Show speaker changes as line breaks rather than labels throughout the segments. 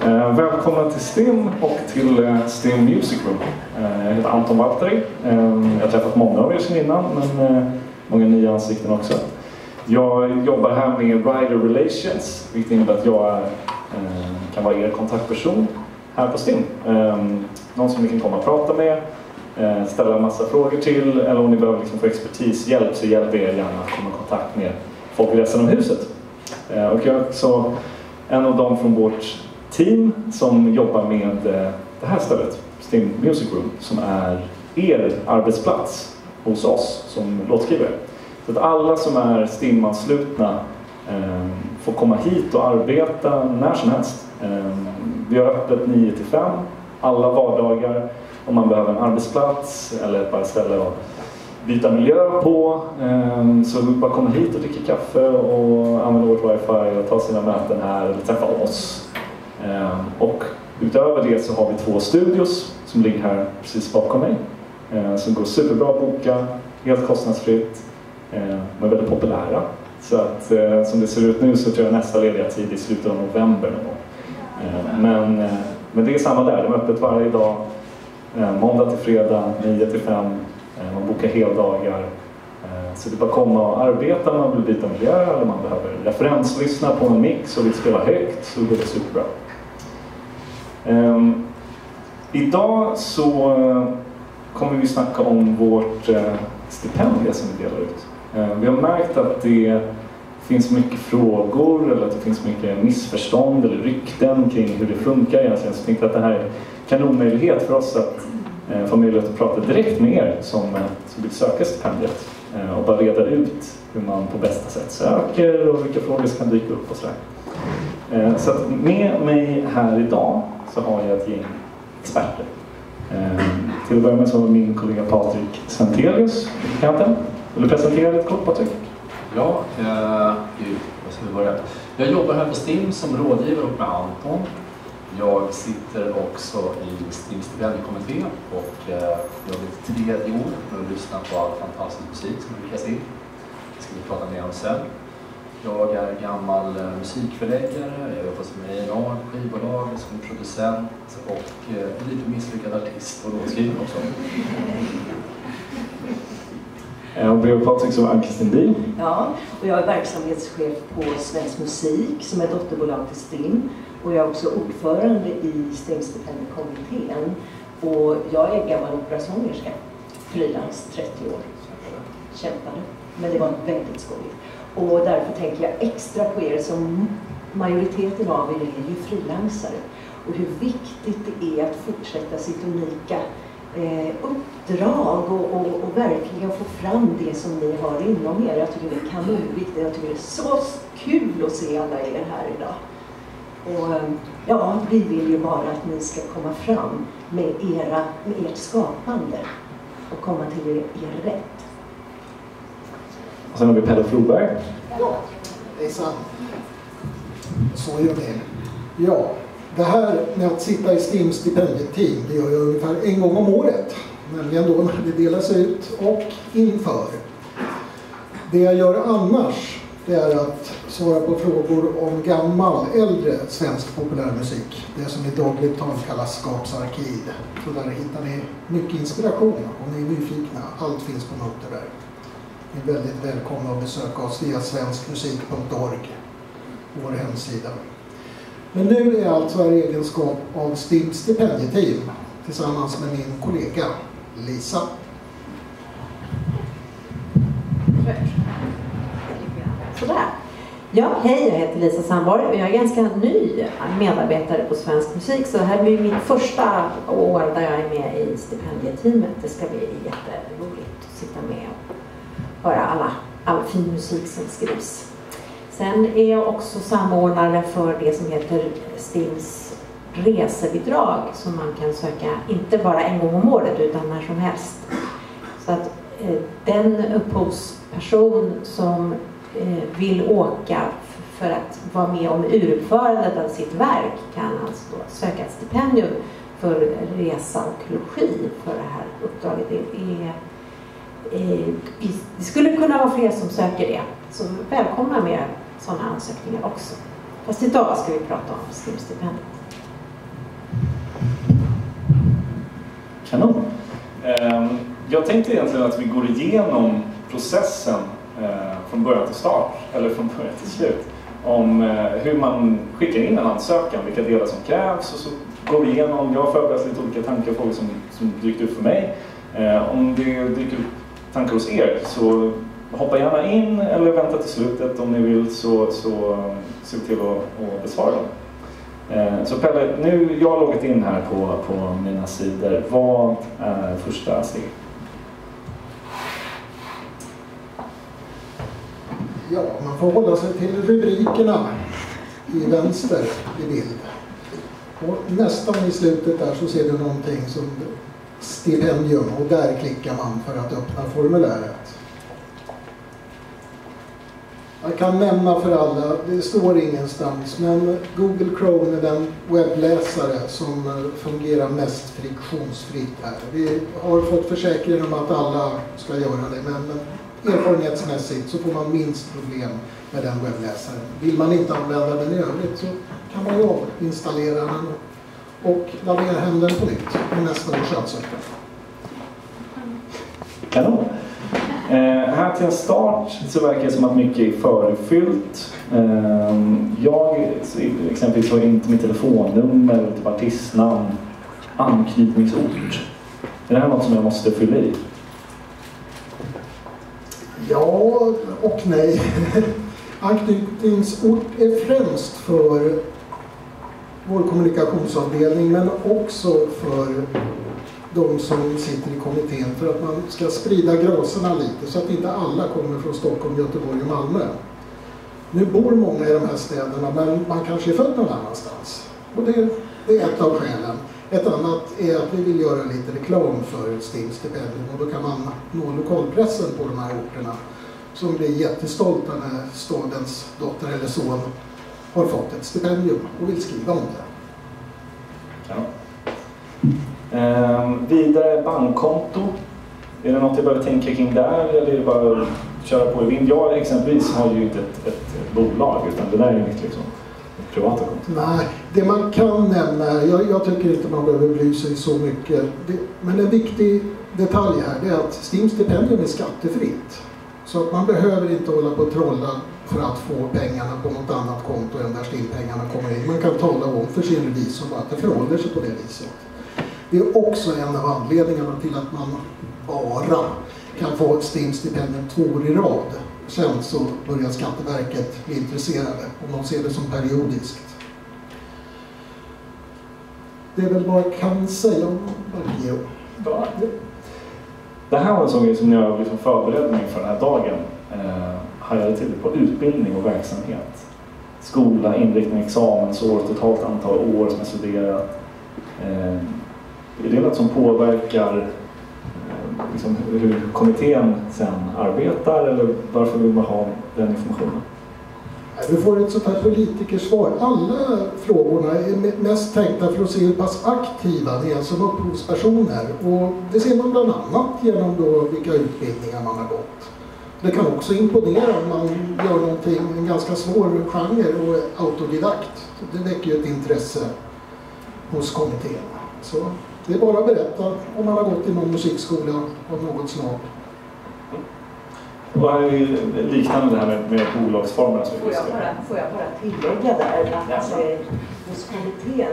Välkomna till STIM och till STIM Music Room. Jag heter Anton Valtteri. Jag har träffat många av er sedan innan, men många nya ansikten också. Jag jobbar här med Rider Relations, vilket innebär att jag kan vara er kontaktperson här på STIM. Någon som ni kan komma och prata med, ställa en massa frågor till, eller om ni behöver få expertishjälp så hjälper jag gärna att komma i kontakt med folk i resten av huset. Och jag är också en av dem från vårt team som jobbar med det här stället, STIM Music Room, som är er arbetsplats hos oss som låtskrivare. Så att alla som är STIM-anslutna får komma hit och arbeta när som helst. Vi har öppet 9-5 alla vardagar om man behöver en arbetsplats eller bara ställe att byta miljö på. Så bara komma hit och dricka kaffe och använda vårt wifi och ta sina möten här eller träffa oss. Och utöver det så har vi 2 studios som ligger här precis bakom mig. Som går superbra att boka, helt kostnadsfritt. De är väldigt populära. Så att som det ser ut nu så tror jag nästa lediga tid i slutet av november. Men det är samma där, de är öppet varje dag. Måndag till fredag, 9-5. Man bokar heldagar. Så det är bara komma och arbeta om man vill byta miljö eller man behöver referenslyssna på en mix och vill spela högt, så går det superbra. Idag så kommer vi snacka om vårt stipendium som vi delar ut. Vi har märkt att det finns mycket frågor eller att det finns mycket missförstånd eller rykten kring hur det funkar egentligen. Så jag tänkte att det här är en kanonmöjlighet för oss att få möjlighet att prata direkt med er som vill söka stipendiet och bara reda ut hur man på bästa sätt söker och vilka frågor som kan dyka upp och sådär. Så att med mig här idag så har jag ett gäng experter. Till att börja med så har min kollega Patrik Sventelius. Vill du presentera dig kort, Patrik?
Ja, vad ska vi börja? Jag jobbar här på STIM som rådgivare och med Anton. Jag sitter också i STIM stipendiekommitté och jag är 3:e år med att lyssna på all fantastisk musik som skickas in. Det ska vi prata mer om sen. Jag är gammal musikförläggare, jag jobbar som A&R, skivbolag, som producent och lite misslyckad artist och låtskrivare också.
Och bredvid Patrik så var Ann-Kristin Bil.
Ja, och jag är verksamhetschef på Svensk Musik som är dotterbolag till STIM. Och jag är också ordförande i STIM stipendiekommittén. Och jag är gammal operasångerska, frilans 30 år. Kämpade, men det var väldigt skojigt. Och därför tänker jag extra på er som majoriteten av er är ju frilansare. Och hur viktigt det är att fortsätta sitt unika uppdrag och verkligen få fram det som ni har inom er. Jag tycker det är kanonviktigt. Jag tycker det är så kul att se alla er här idag. Och ja, vi vill ju bara att ni ska komma fram med ert skapande och komma till er rätt.
Och sen har vi Pelle Floberg.
Ja, hejsan. Så gör vi. Ja, det här med att sitta i STIM stipendieteam, det gör jag ungefär en gång om året. Nämligen då när det delas ut och inför. Det jag gör annars, det är att svara på frågor om gammal, äldre svensk populärmusik. Det som i dagligt tal kallas skapsarkiv. Så där hittar ni mycket inspiration om ni är nyfikna. Allt finns på noter där. Ni är väldigt välkomna att besöka oss via svenskmusik.org, vår hemsida. Men nu är jag alltså i egenskap av STIM stipendieteam tillsammans med min kollega Lisa.
Sådär. Ja, hej, jag heter Lisa Sandborg och jag är ganska ny medarbetare på Svensk Musik. Så det här blir mitt första år där jag är med i stipendieteamet. Det ska bli jätteroligt att sitta med och höra all fin musik som skrivs. Sen är jag också samordnare för det som heter STIMs resebidrag som man kan söka inte bara en gång om året utan när som helst. Så att den upphovsperson som vill åka för att vara med om uruppförandet av sitt verk kan alltså då söka ett stipendium för resa och logi för det här uppdraget. Det skulle kunna vara fler som söker det. Så välkomna med sådana ansökningar också. Fast idag ska vi prata om STIM-stipendiet.
Jag tänkte egentligen att vi går igenom processen från början till start, eller från början till slut. Om hur man skickar in en ansökan, vilka delar som krävs, och så går vi igenom. Jag har förberett lite olika tankar och frågor som dykt upp för mig. Om det dyker upp tankar hos er, så hoppa gärna in eller vänta till slutet om ni vill, så se till att besvara dem. Så Pelle, nu jag har loggat in här på mina sidor. Vad är första steg?
Ja, man får hålla sig till rubrikerna i vänster i bild. Och nästan i slutet där så ser du någonting som stipendium, och där klickar man för att öppna formuläret. Jag kan nämna för alla, det står ingenstans, men Google Chrome är den webbläsare som fungerar mest friktionsfritt här. Vi har fått försäkring om att alla ska göra det, men erfarenhetsmässigt så får man minst problem med den webbläsaren. Vill man inte använda den i övrigt så kan man ju installera den och laddera hem den på nytt i nästa års ansökan.
Kanon. Här till en start så verkar det som att mycket är förfyllt. Jag exempelvis har inte mitt telefonnummer, typ artistnamn, anknytningsort. Är det här något som jag måste fylla i?
Ja och nej. Anknytningsort är främst för vår kommunikationsavdelning, men också för de som sitter i kommittén, för att man ska sprida graserna lite så att inte alla kommer från Stockholm, Göteborg och Malmö. Nu bor många i de här städerna, men man kanske är född någon annanstans. Och det är ett av skälen. Ett annat är att vi vill göra lite reklam för STIM-stipendium, och då kan man nå lokalpressen på de här orterna som blir jättestolta när stadens dotter eller son har fått ett stipendium och vill skriva om det.
Ja. Vidare bankkonto. Är det något jag behöver tänka kring där, eller är det bara att köra på i vind? Jag exempelvis har ju inte ett bolag, utan det där är ju mitt liksom privata konto.
Nej, det man kan nämna, jag tycker inte man behöver bry sig så mycket. Men en viktig detalj här är att STIM-stipendium är skattefritt. Så att man behöver inte hålla på och trolla för att få pengarna på något annat konto än där STIM-pengarna kommer in. Man kan tala om för sin revisor att det förhåller sig på det viset. Det är också en av anledningarna till att man bara kan få ett STIM-stipendium 2 år i rad. Sen så börjar Skatteverket bli intresserade om de ser det som periodiskt. Det är väl vad jag kan säga om Geo.
Det här var en sån grej som jag liksom förberedde mig för den här dagen. Hajade till på utbildning och verksamhet. Skola, inriktning, examensår, totalt antal år som jag studerat. Är det något som påverkar liksom, hur kommittén sen arbetar, eller varför vill man ha den informationen?
Du får ett sånt här politikersvar. Alla frågorna är mest tänkta för att se hur pass aktiva ni är som upphovspersoner. Och det ser man bland annat genom då vilka utbildningar man har gått. Det kan också imponera om man gör någonting, en ganska svår genre och är autodidakt. Det väcker ju ett intresse hos kommittén. Så det är bara att berätta om man har gått i någon musikskola av något slag.
Vad är liknande det här med bolagsformerna?
Får jag bara tillägga där att hos kommittén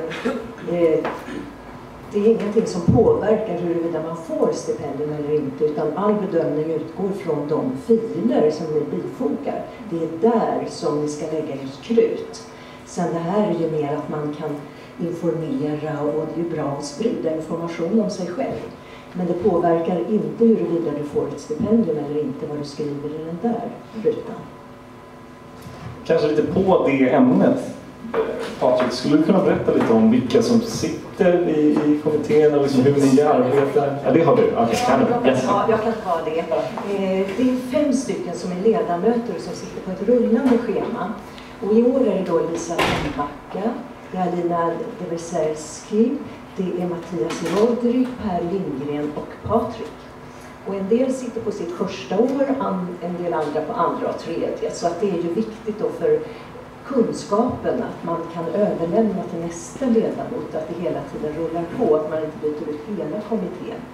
det är ingenting som påverkar huruvida man får stipendium eller inte, utan all bedömning utgår från de filer som ni bifogar. Det är där som ni ska lägga ert krut. Sen det här är ju mer att man kan informera, och det är ju bra att sprida information om sig själv. Men det påverkar inte huruvida du får ett stipendium eller inte vad du skriver i den där rutan.
Kanske lite på det ämnet. Patrik, skulle du kunna berätta lite om vilka som sitter i kommittén och liksom hur ni arbetar? Ja, det har du.
Jag kan ta det. Det är 5 stycken som är ledamöter som sitter på ett rullande schema. Och i år är det då Lisa Lennbacka, det är Lina Deveselski, det är Mattias Rodrik, Per Lindgren och Patrik. Och en del sitter på sitt första år, en del andra på andra och tredje. Så att det är ju viktigt då för kunskapen att man kan överlämna till nästa ledamot, att det hela tiden rullar på, att man inte byter ut hela kommittén.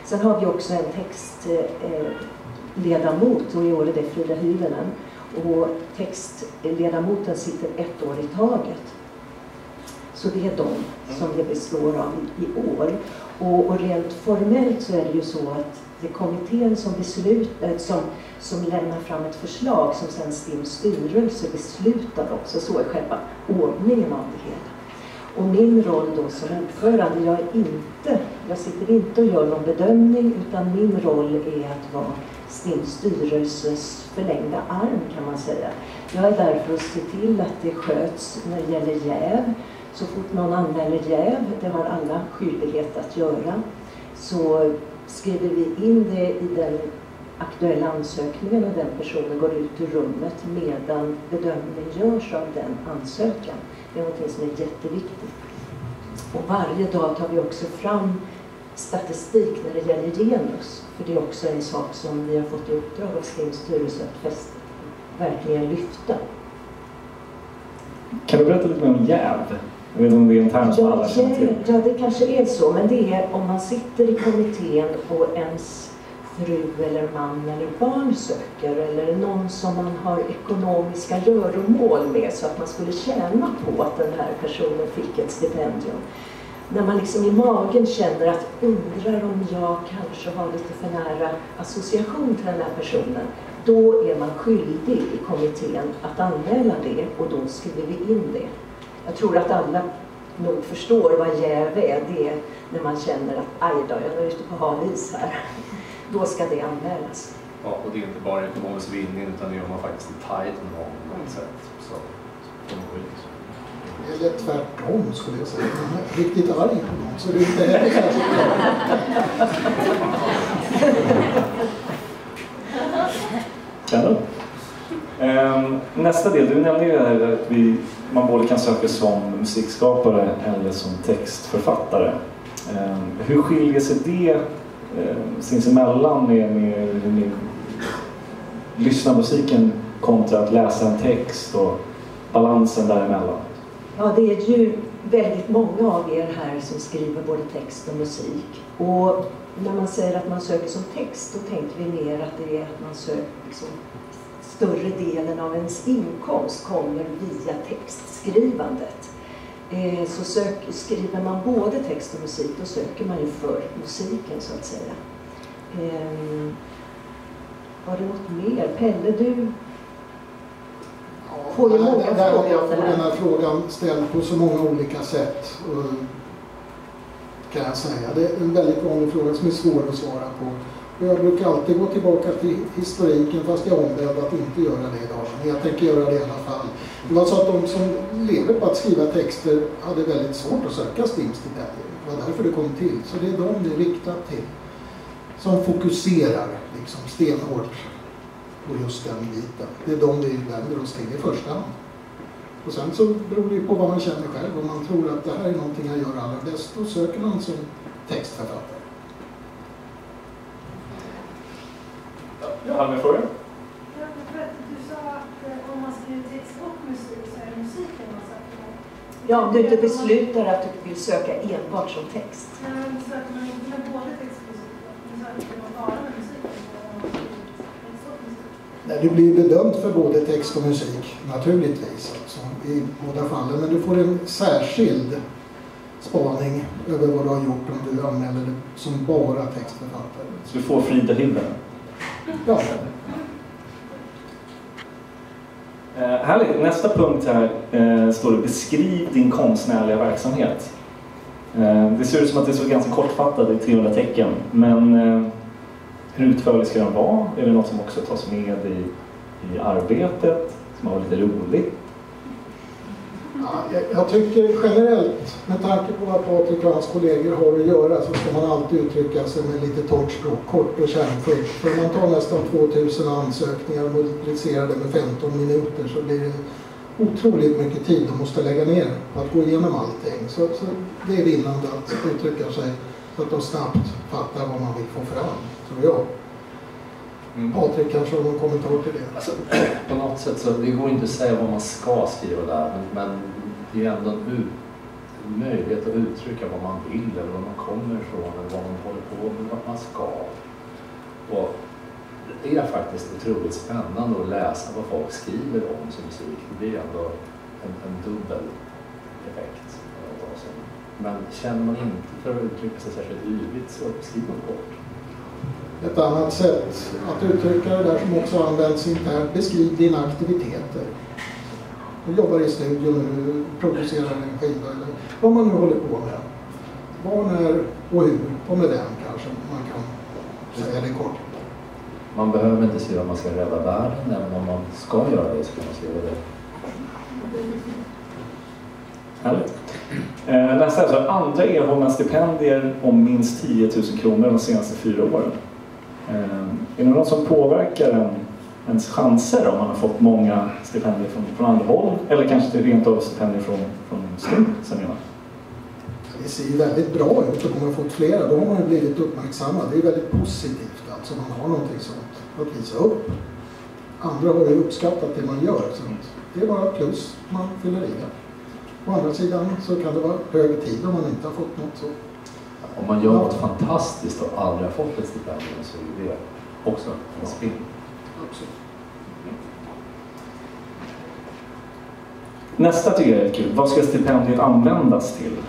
Sen har vi också en textledamot och i år är det Frida Hyvönen. Och textledamoten sitter 1 år i taget. Så det är de som det består av i år. Och rent formellt så är det ju så att det är kommittén som lämnar fram ett förslag som sen STIMs styrelse beslutar också. Så är själva ordningen av det hela. Och min roll då som ordförande, jag sitter inte och gör någon bedömning, utan min roll är att vara STIMs styrelses förlängda arm, kan man säga. Jag är där för att se till att det sköts när det gäller jäv. Så fort någon anmäler jäv, det har alla skyldighet att göra, så skriver vi in det i den aktuella ansökningen och den personen går ut ur rummet medan bedömning görs av den ansökan. Det är något som är jätteviktigt. Och varje dag tar vi också fram statistik när det gäller genus. För det är också en sak som vi har fått i uppdrag av STIMs styrelse att verkligen lyfta.
Kan du berätta lite mer om jäv? Jag vet inte om det är en term som alla känner till.
Ja, det kanske är så. Men det är om man sitter i kommittén och ens fru eller man eller barn söker, eller någon som man har ekonomiska göromål med så att man skulle tjäna på att den här personen fick ett stipendium. När man liksom i magen känner att undrar om jag kanske har lite för nära association till den här personen, då är man skyldig i kommittén att anmäla det och då skriver vi in det. Jag tror att alla nog förstår vad jäv är. Det är när man känner att aj då, jag är ute på hal is här. Då ska det anmälas.
Ja, och det är inte bara ekonomisk vinning utan det gör man faktiskt i tajt med någon sätt. Så
eller tvärtom skulle jag säga. Man är riktigt arg på någon, så det är inte heller särskilt
bra. Nästa del, du nämnde ju här att man både kan söka som musikskapare eller som textförfattare. Hur skiljer sig det sinsemellan med lyssna musiken kontra att läsa en text och balansen däremellan?
Ja, det är ju väldigt många av er här som skriver både text och musik. Och när man säger att man söker som text, då tänker vi mer att det är att man söker liksom, större delen av ens inkomst kommer via textskrivandet. Så skriver man både text och musik, då söker man ju för musiken så att säga. Har du något mer? Pelle, du får ju många frågor om det här.
Den här frågan ställd på så många olika sätt, kan jag säga. Det är en väldigt vanlig fråga som är svår att svara på. Jag brukar alltid gå tillbaka till historiken, fast jag är ombedd att inte göra det idag. Men jag tänker göra det i alla fall. Det var så att de som lever på att skriva texter hade väldigt svårt att söka STIM-stipendier. Det var därför det kom till. Så det är de det är riktat till. Som fokuserar liksom stenhårt på just den biten. Det är de vi vänder oss till i första hand. Och sen så beror det på vad man känner själv. Om man tror att det här är någonting jag gör allra bäst, då söker man som textförfattare.
Jag har en fråga.
Du sa att om man skriver text och musik så är det musiken man söker.
Ja, om du inte beslutar att du vill söka enbart som text.
Men söker man inte med både text och musik? Men söker man bara med musiken?
Nej, du blir bedömd för både text och musik, naturligtvis. Alltså, i båda fallen. Men du får en särskild spaning över vad du har gjort om du anmäler det som bara textförfattare.
Så du får Frida Hyvönen?
Ja.
Härligt. Nästa punkt här står det beskriv din konstnärliga verksamhet. Det ser ut som att det är så ganska kortfattat i 300 tecken. Men hur utförlig ska den vara? Är det något som också tas med i arbetet? Som har lite roligt?
Ja, jag tycker generellt, med tanke på vad Patrik och hans kollegor har att göra, så ska man alltid uttrycka sig med lite torrt språk, kort och kärnfullt. För man tar nästan 2000 ansökningar och multiplicerar det med 15 minuter så blir det otroligt mycket tid de måste lägga ner på att gå igenom allting. Så det är vinnande att uttrycka sig så att de snabbt fattar vad man vill få fram, tror jag. Patrik kanske har någon kommentar till det?
Alltså, på något sätt så det går inte att säga vad man ska skriva där, men det är ändå möjlighet att uttrycka vad man vill eller var man kommer ifrån eller vad man håller på med, vad man ska. Och det är faktiskt otroligt spännande att läsa vad folk skriver om som musik. Det blir ändå en dubbel effekt. Men känner man inte för att uttrycka sig särskilt yvigt så skriver man kort.
Ett annat sätt att uttrycka det där som också används internt, beskriv dina aktiviteter. Du jobbar i studion, du producerar en skiva eller vad man nu håller på med. Var, när och hur, och med den kanske man kan säga det kort.
Man behöver inte skriva att man ska rädda världen, även om man ska göra det så kan man skriva det.
Härligt. Nästa är så andra erhållna stipendier om minst 10 000 kronor de senaste 4 åren. Är det något som påverkar ens chanser om man har fått många stipendier från andra håll? Eller kanske rent av stipendier från STIM sen innan?
Det ser ju väldigt bra ut och om man har fått flera, då har man blivit uppmärksammad. Det är väldigt positivt alltså man har någonting sånt att visa upp. Andra har ju uppskattat det man gör, så det är bara plus man fyller i det. Å andra sidan så kan det vara hög tid om man inte har fått något så.
Om man gör något fantastiskt och aldrig har fått ett stipendium så är det också en spinn.
Absolut.
Nästa tycker jag är kul. Vad ska stipendiet användas till?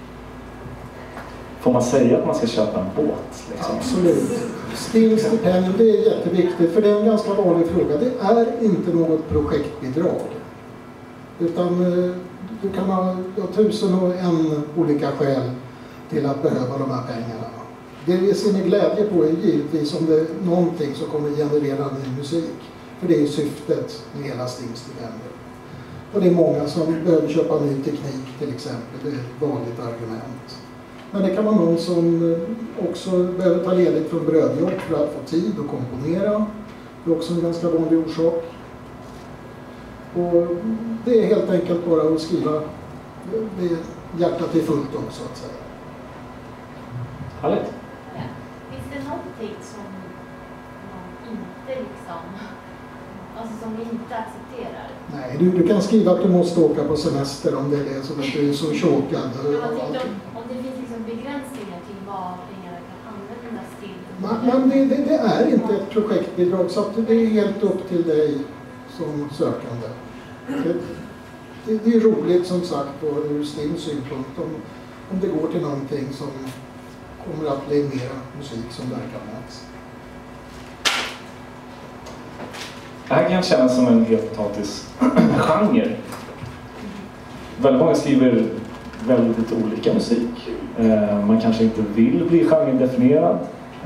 Får man säga att man ska köpa en båt? Liksom?
Absolut. STIM-stipendium, det är jätteviktigt för det är en ganska vanlig fråga. Det är inte något projektbidrag. Utan du kan ha 1001 olika skäl till att behöva de här pengarna. Det vi ser med glädje på är givetvis om det är någonting som kommer generera ny musik. För det är syftet med hela STIM-stipendiet. Och det är många som behöver köpa ny teknik till exempel. Det är ett vanligt argument. Men det kan vara någon som också behöver ta ledigt från brödjobb för att få tid att komponera. Det är också en ganska vanlig orsak. Och det är helt enkelt bara att skriva det hjärtat är fullt om så att säga.
Härligt.
Ja. Finns det någonting som man inte alltså som vi inte accepterar?
Nej, du kan skriva att du måste åka på semester om det är det som att du är så tjockad.
Jag tänkte om det finns begränsningar till vad pengarna kan användas till.
Men det är inte ett projektbidrag så att det är helt upp till dig som sökande. Det är roligt som sagt ur STIMs synpunkt om det går till någonting som kommer att bli mer musik som verkar märks.
Det här kan kännas som en helt potatis-genre. Väldigt många skriver väldigt olika musik. Man kanske inte vill bli genredefinierad.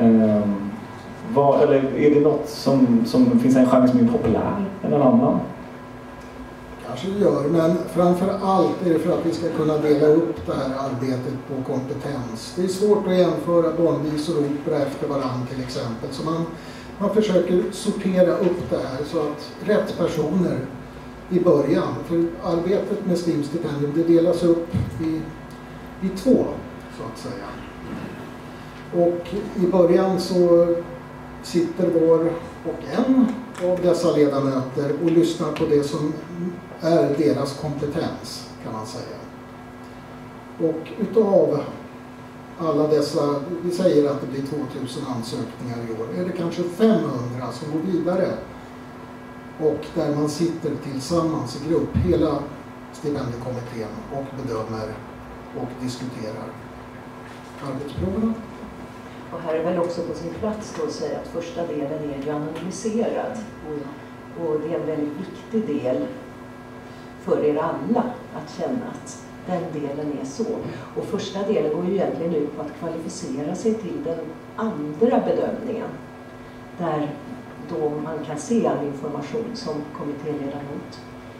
Eller är det något som finns en genre som är populär än en annan?
Kanske det gör, men framför allt är det för att vi ska kunna dela upp det här arbetet på kompetens. Det är svårt att jämföra barnvisor och opera efter varandra till exempel. Så man försöker sortera upp det här så att rätt personer i början, för arbetet med STIM-stipendium det delas upp i 2 så att säga. Och i början så sitter var och en av dessa ledamöter och lyssnar på det som är deras kompetens kan man säga. Och utav alla dessa, vi säger att det blir 2000 ansökningar i år, är det kanske 500 som går vidare och där man sitter tillsammans i grupp, hela stipendiekommittén och bedömer och diskuterar arbetsproverna.
Och här är väl också på sin plats då att säga att första delen är ju anonymiserad och det är en väldigt viktig del för er alla att känna att den delen är så. Och första delen går ju egentligen ut på att kvalificera sig till den andra bedömningen. Där då man kan se all information som kommittéledamot.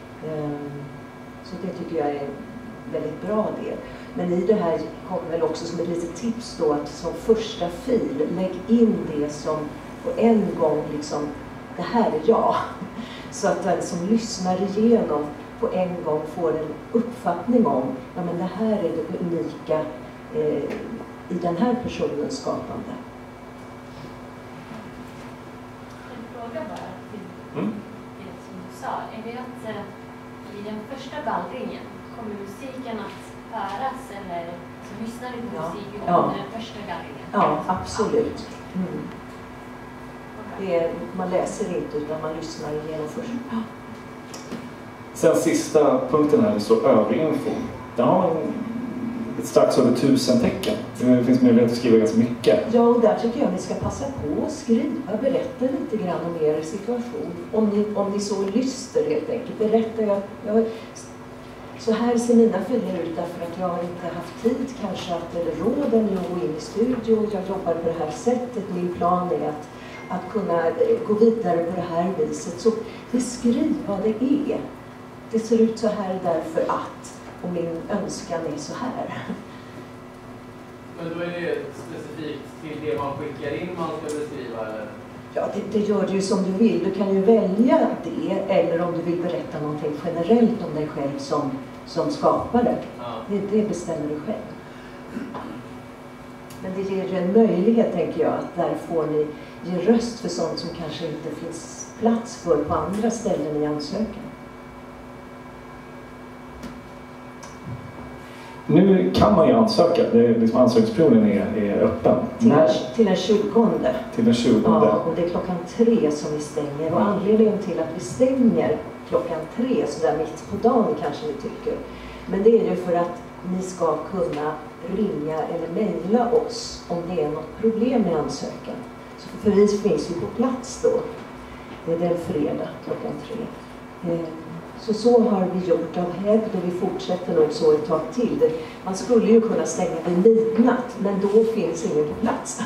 Så det tycker jag är en väldigt bra del. Men i det här kommer väl också som ett litet tips då att som första fil lägg in det som på en gång liksom, det här är jag. Så att den som lyssnar igenom på en gång får en uppfattning om ja men det här är det unika i den här personens skapande.
En fråga bara till det som du sa. Är det att i den första gallringen kommer musiken att höras eller så lyssnar ni på musik
Ja.
under den första guidningen?
Ja, absolut. Man läser inte utan man lyssnar igenom först.
Sen sista punkten här, det står övrig info. Där har man strax över 1000 tecken. Det finns möjlighet att skriva ganska mycket.
Ja, och där tycker jag ni ska passa på att skriva, berätta lite grann om er situation. Om ni så lyster helt enkelt. Berätta, så här ser mina filer ut därför att jag har inte haft tid kanske eller råd att gå in i studio. Jag jobbar på det här sättet. Min plan är att kunna gå vidare på det här viset. Så beskriv vad det är. Det ser ut så här därför att, och min önskan är så här.
Men då är det specifikt till det man skickar in man ska beskriva, eller?
Ja, det gör du ju som du vill. Du kan ju välja det, eller om du vill berätta någonting generellt om dig själv som skapare.
Ja.
Det bestämmer du själv. Men det ger ju en möjlighet, tänker jag, att där får ni ge röst för sånt som kanske inte finns plats för på andra ställen i ansökan.
Nu kan man ju ansöka. Liksom ansökningsperioden är öppen.
Till den 20:e.
Till den 20:e.
Ja, och det är 3:00 som vi stänger. Och anledningen till att vi stänger 3:00, så där mitt på dagen kanske ni tycker. Men det är ju för att ni ska kunna ringa eller mejla oss om det är något problem med ansökan. Så för vi finns ju på plats då. Det är den fredag 3:00. Så har vi gjort av hävd och vi fortsätter nog så ett tag till. Man skulle ju kunna stänga vid midnatt, men då finns ingen på plats.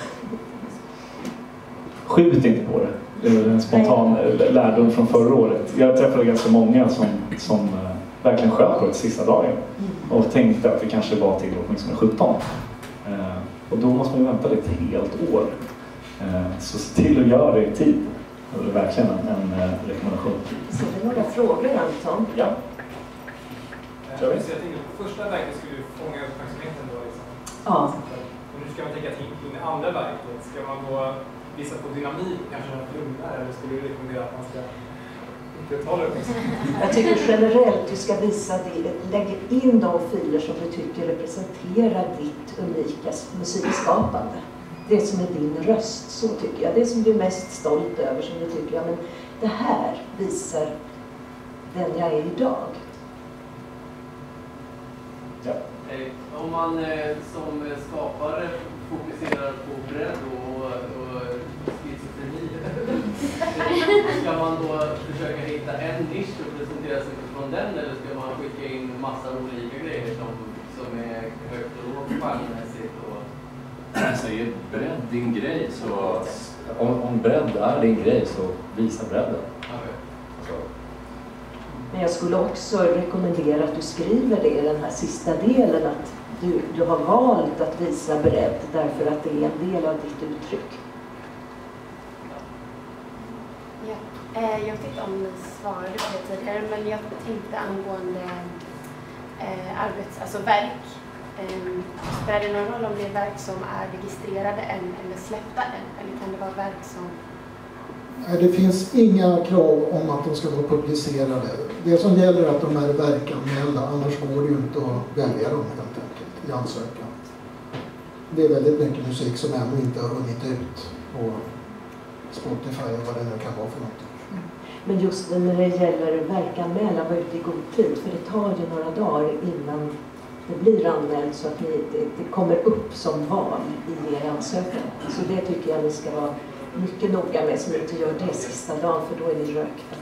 Skjut inte på det. Det är en spontan lärdom från förra året. Jag träffade ganska många som verkligen sköt på det sista dagen. Och tänkte att det kanske var till åtminstone 17. Och då måste man ju vänta ett helt år. Så se till att göra det i tid. Det är verkligen en rekommendation.
Så det är några frågor, Anton.
Ja.
Jag tänkte på första verket skulle du fånga uppmärksamheten då liksom.
Ja.
Och nu ska man tänka till in i andra verket. Ska man då visa på dynamik kanske lugnare, eller skulle du rekommendera att man ska upprätthålla uppmärksamheten?
Jag tycker generellt du ska visa det. Lägg in de filer som du tycker representerar ditt unika musikskapande. Det som är din röst, så tycker jag. Det som du är mest stolt över, som du tycker, ja men det här visar den jag är idag.
Ja.
Om man som skapare fokuserar på bredd och schizofreni, ska man då försöka hitta en nisch och presentera sig utifrån den, eller ska man skicka in massa olika grejer som är högt och lågt genremässigt?
Så är bredd din grej, så om bredd är din grej så visa bredden. Så.
Men jag skulle också rekommendera att du skriver det i den här sista delen, att du har valt att visa bredd därför att det är en del av ditt uttryck.
Ja, jag vet inte om ni svarade på det tidigare, men jag tänkte angående verk. Spelar det någon roll om det är verk som är registrerade än eller släppta än? Eller kan det vara verk som...
Det finns inga krav om att de ska vara publicerade. Det som gäller är att de är verkanmälda, annars går det ju inte att välja dem helt enkelt i ansökan. Det är väldigt mycket musik som ännu inte har hunnit ut på Spotify och vad det nu kan vara för något.
Men just när det gäller verkanmälan, var ute i god tid, för det tar ju några dagar innan det blir anmält så att det kommer upp som val i er ansökan. Så det tycker jag ni ska vara mycket noga med, så ni inte gör det sista dagen, för då är ni rökta.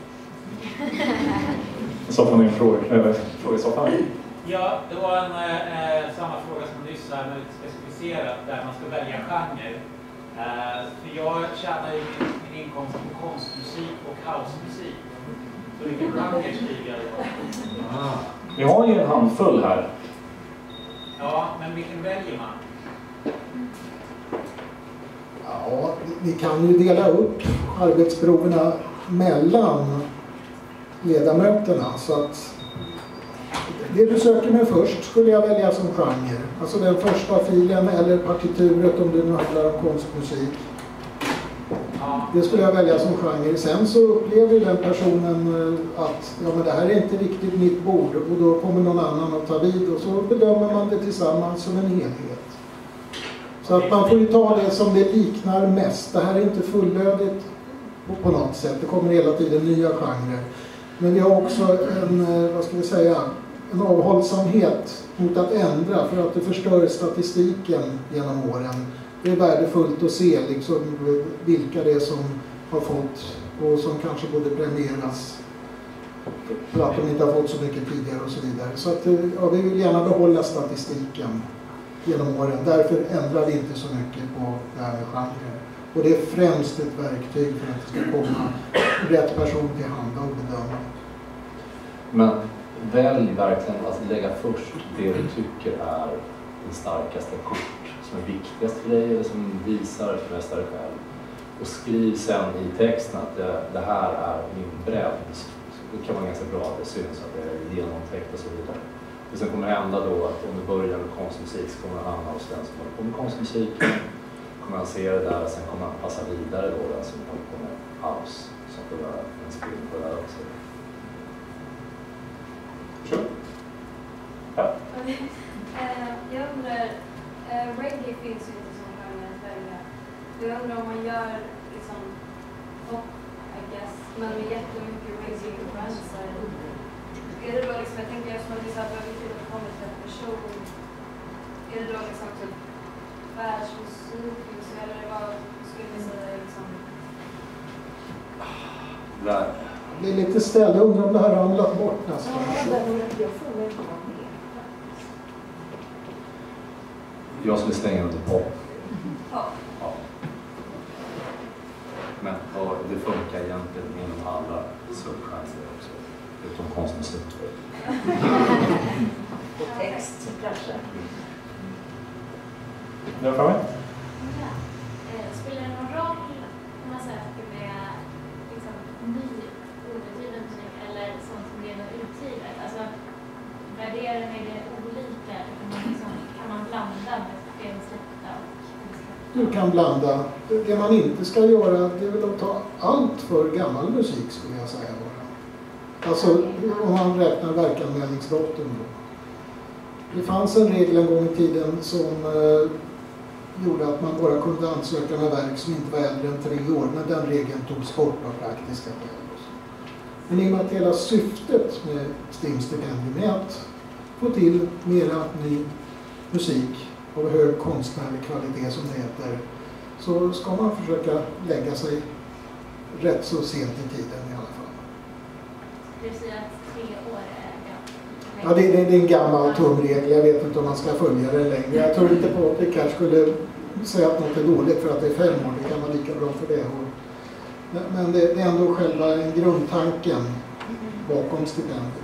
Så får ni en fråga i så fall.
Ja, det var samma fråga som nyss här, men lite specificerat, där man ska välja genre. För jag tjänar ju min inkomst på konstmusik och housemusik. Så vilken genre skriver jag då?
Vi har ju en handfull här.
Ja, men vilken väljer man?
Ja, vi kan ju dela upp arbetsproverna mellan ledamöterna, så att det du söker med först skulle jag välja som genre. Alltså den första filen eller partituret om det nu handlar om konstmusik.
Ja,
Det skulle jag välja som genre. Sen så upplever den personen att ja, men det här är inte riktigt mitt bord och då kommer någon annan att ta vid och så bedömer man det tillsammans som en helhet. Så att man får ju ta det som det liknar mest. Det här är inte fullödigt på något sätt. Det kommer hela tiden nya genrer. Men vi har också en avhållsamhet mot att ändra för att det förstör statistiken genom åren. Det är värdefullt att se liksom, vilka det är som har fått och som kanske borde premieras för att de inte har fått så mycket tidigare och så vidare. Så att, ja, vi vill gärna behålla statistiken genom åren. Därför ändrar vi inte så mycket på det här med genrer. Och det är främst ett verktyg för att det ska komma rätt person till handa och bedöma.
Men välj verkligen att lägga först det du tycker är den starkaste kort som är viktigast för dig eller som visar för mest dig själv. Och skriv sen i texten att det här är min bredd. Det kan vara ganska bra att det syns att det är genomtänkt och så vidare. Det som kommer hända då att om du börjar med konstmusik så kommer han hamna hos den som håller på med konstmusik. Kommer han se det där och sen kommer han passa vidare då den som håller på med house. Så att det var en spill på det där också.
Sure. Ja.
Jag undrar, reggae finns ju inte som genre att välja. Jag undrar om man gör liksom pop, I guess, men med jättemycket reggae-influenser. Är det då liksom, jag tänker eftersom att det är så här viktigt att komma till en person, är det då liksom typ världsmusik, eller vad skulle ni säga liksom?
Det är lite ställ, jag undrar om det här har ramlat bort nästan.
Jag skulle slänga under pop.
Ja.
Men det funkar egentligen inom alla subgenrer också. Utom konstmusik.
Och text kanske.
Där framme?
Ja. Spelar det någon roll om man söker med liksom, ny outgiven musik eller sånt som redan är utgivet? Alltså, värderingen är det olika? Kan man blanda med spelsläppta och
Du kan blanda. Det man inte ska göra det är väl att ta allt för gammal musik skulle jag säga bara. Alltså om man räknar verkanmälningsdatum då. Det fanns en regel en gång i tiden som gjorde att man bara kunde ansöka med verk som inte var äldre än 3 år. Men den regeln togs bort av praktiska skäl. Men i och med att hela syftet med STIM-stipendium är att få till mera ny musik av hög konstnärlig kvalitet som det heter, så ska man försöka lägga sig rätt så sent i tiden i alla fall.
Det säger att 3 år är gammalt.
Ja, det är en gammal tumregel. Jag vet inte om man ska följa den längre. Jag tror inte på att vi kanske skulle säga att något är dåligt för att det är 5 år. Det kan vara lika bra för det. Men det är ändå själva grundtanken bakom stipendiet.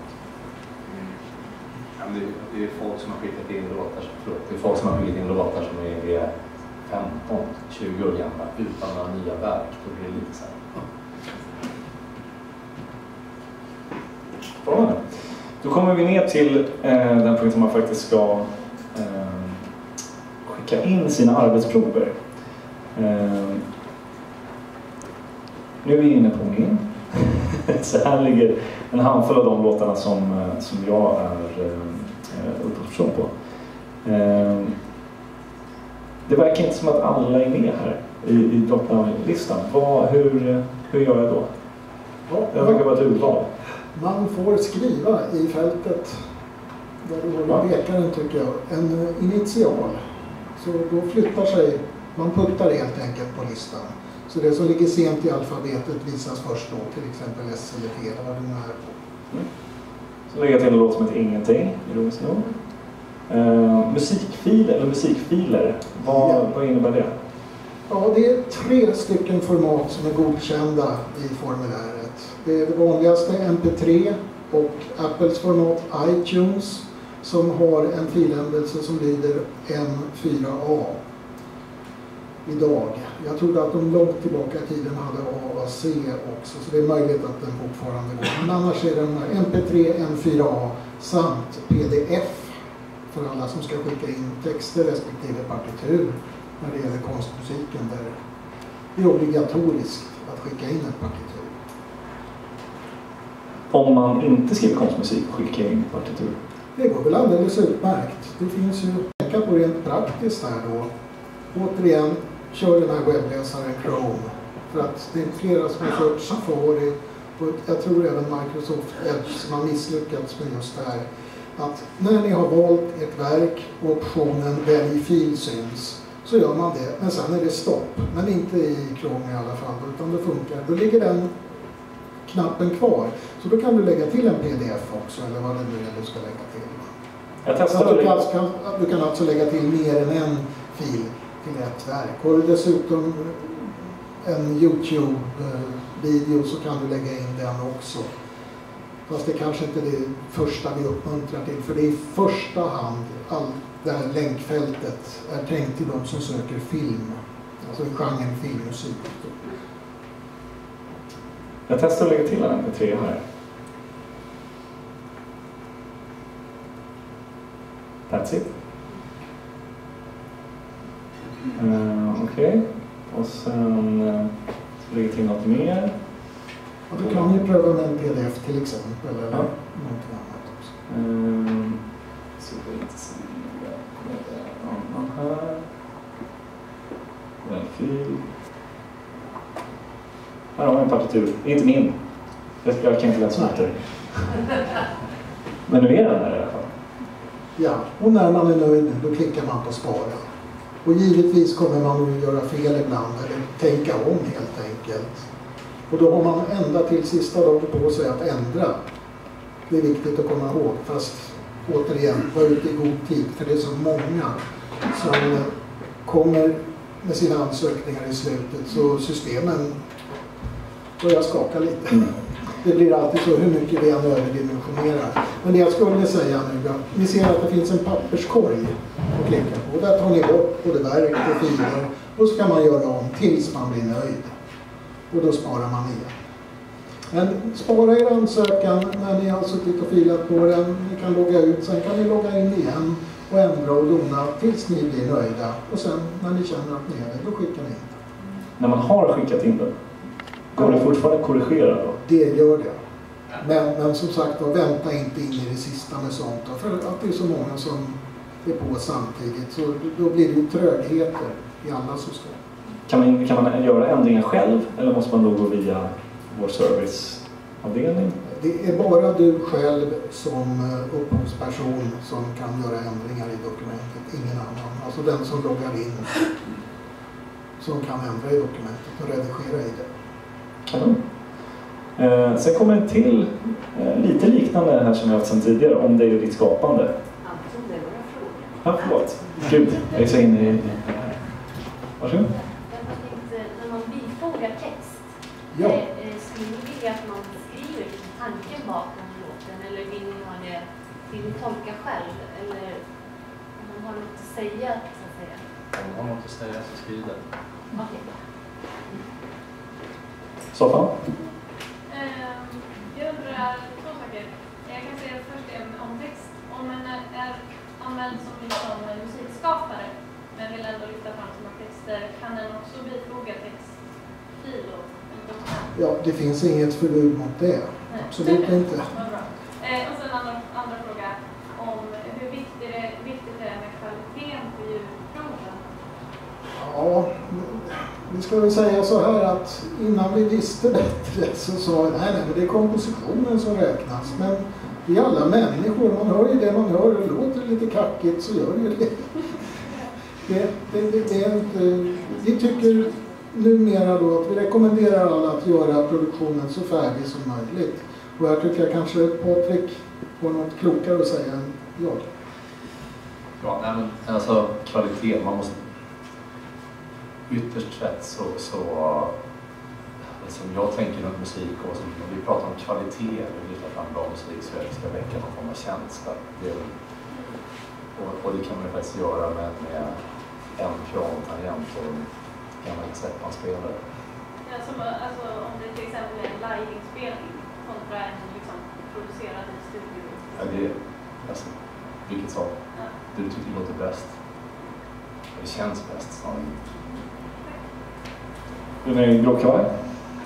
Det är folk som har skickat in låtar som är 15-20 år gamla utan några nya verk. Då blir det lite så här.
Då kommer vi ner till den punkt som man faktiskt ska skicka in sina arbetsprover. Nu är vi inne på min. Så här ligger en handfull av de låtarna som jag är upphovsperson på. Det verkar inte som att alla är med här i drop-down-listan. Hur gör jag då? Det verkar vara ett urval.
Man får skriva i fältet där du håller pekaren tycker jag. En initial. Så då flyttar sig, man puttar helt enkelt på listan. Så det som ligger sent i alfabetet visas först då, till exempel S eller T eller vad det nu är på.
Så lägger jag till en låt som heter Ingenting, ironiskt nog. Musikfil eller musikfiler, vad innebär det?
Ja, det är 3 stycken format som är godkända i formuläret. Det är det vanligaste MP3 och Apples format iTunes som har en filändelse som lyder M4A idag. Jag trodde att de långt tillbaka i tiden hade A och C också, så det är möjligt att den fortfarande går. Men annars är den MP3, M4A samt PDF för alla som ska skicka in texter respektive partitur när det gäller konstmusiken där det är obligatoriskt att skicka in ett partitur.
Om man inte skriver konstmusik och skickar in partitur?
Det går väl alldeles utmärkt. Det finns ju att tänka på rent praktiskt här då. Återigen, kör den här webbläsaren Chrome. För att det är flera som har kört Safari och jag tror även Microsoft Edge som har misslyckats med just det här. Att när ni har valt ett verk och optionen välj fil syns så gör man det. Men sen är det stopp. Men inte i Chrome i alla fall utan det funkar. Då ligger den knappen kvar. Så då kan du lägga till en pdf också eller vad det nu är du ska lägga till.
Jag testar
Du kan alltså lägga till mer än en fil till ett verk. Har du dessutom en YouTube-video så kan du lägga in den också. Fast det kanske inte är det första vi uppmuntrar till. För det är i första hand allt det här länkfältet är tänkt till de som söker film. Alltså i genren filmmusik.
Jag testar att lägga till en MP3 här. That's it. Okej. Och sen lägga till något mer.
Och du kan ju pröva med en pdf till exempel. Eller någonting annat också.
Så det är inte så annan här. En fil. Här har vi en partitur. Inte min. Jag kan inte läsa ut det. Men nu är den här i alla fall.
Ja, och när man är nöjd då klickar man på spara. Och givetvis kommer man att göra fel ibland eller tänka om helt enkelt. Och då har man ända till sista dagen på sig att ändra. Det är viktigt att komma ihåg. Fast återigen, var ute i god tid. För det är så många som kommer med sina ansökningar i slutet. Så systemen börjar skaka lite. Det blir alltid så hur mycket vi än överdimensionerar. Men det jag skulle säga nu, ni ser att det finns en papperskorg att klicka på. Där tar ni bort både verk och filer. Och så kan man göra om tills man blir nöjd. Och då sparar man igen. Men spara er ansökan när ni har suttit och filat på den. Ni kan logga ut, sen kan ni logga in igen och ändra och dona tills ni blir nöjda. Och sen när ni känner att ni är det, då skickar ni in den.
När man har skickat in den, går det fortfarande att korrigera då?
Det gör det. Men som sagt, vänta inte in i det sista med sånt. För att det är så många som är på samtidigt. Så då blir det ju trögheter i alla system.
Kan man göra ändringar själv eller måste man då gå via vår serviceavdelning?
Det är bara du själv som upphovsperson som kan göra ändringar i dokumentet. Ingen annan. Alltså den som loggar in som kan ändra i dokumentet och redigera i det.
Kanon. Sen kommer en till lite liknande här som jag haft sedan tidigare om dig och ditt skapande.
Anton, det var en fråga.
Ja, förlåt. Gud, jag är så inne i... Varsågod.
Jag tänkte, när man bifogar text,
Ja.
skulle ni vilja att man skriver tanken bakom låten eller vill ni tolka själv eller om man har något att säga så att säga?
Om man har något att säga så skriv det.
Okej.
Soffan?
Jag undrar två saker. Jag kan säga först om text. Om man är använd som musikskapare men vill ändå lyfta fram sina texter, kan den också bifoga textfil och
Ja, det finns inget förbud mot det.
Nej.
Absolut inte.
Vad bra. Och sen andra fråga om hur viktigt det är med kvaliteten på ljudproven.
Ja, vi ska väl säga så här att innan vi visste bättre så sa vi nej, men det är kompositionen som räknas. Men vi är alla människor, man hör ju det man hör och låter det lite kackigt så gör det ju det. Det är inte, vi tycker numera då att vi rekommenderar alla att göra produktionen så färdig som möjligt. Och jag tycker kanske Patrik får något klokare att säga än jag.
Ja, nej, men alltså kvalitet, man måste ytterst sett så som jag tänker runt musik och som vi pratar om kvalitet och lyfta fram bra musik så jag ska väcka någon form av känsla. Och det kan man ju faktiskt göra med en pianotangent och en gammal Zeppelin-spelare.
Ja, alltså om det till exempel är en live-inspelning kontra en liksom producerad i studio.
Ja, det är alltså, vilket sak du tycker låter bäst. Det känns bäst snarare.
Du är med i grå kavaj?